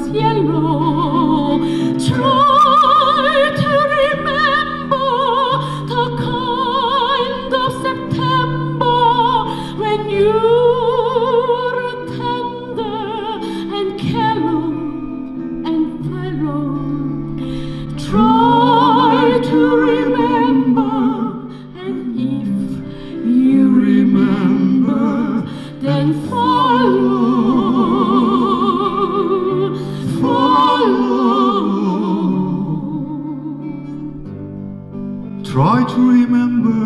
yellow. Try to remember the kind of September when you were tender and callow and fallow. Try to remember, and if you remember, then follow. Try to remember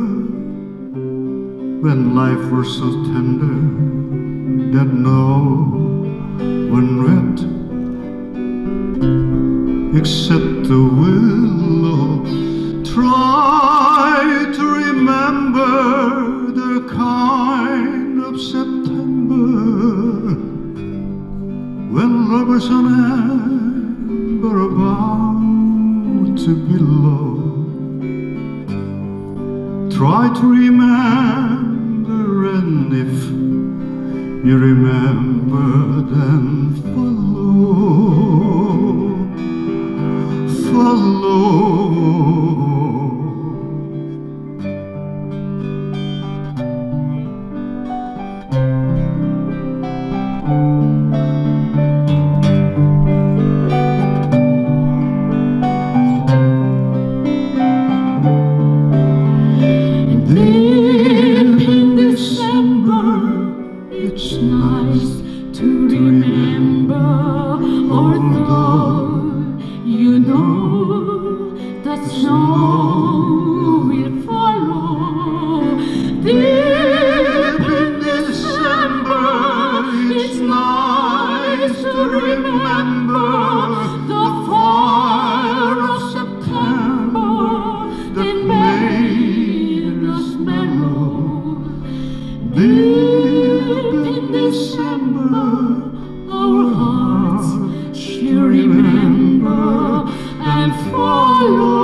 when life was so tender that no one wept except the willow. Try to remember the kind of September when lovers on amber about to below. Try to remember, and if you remember, then follow. Our hearts should remember and follow.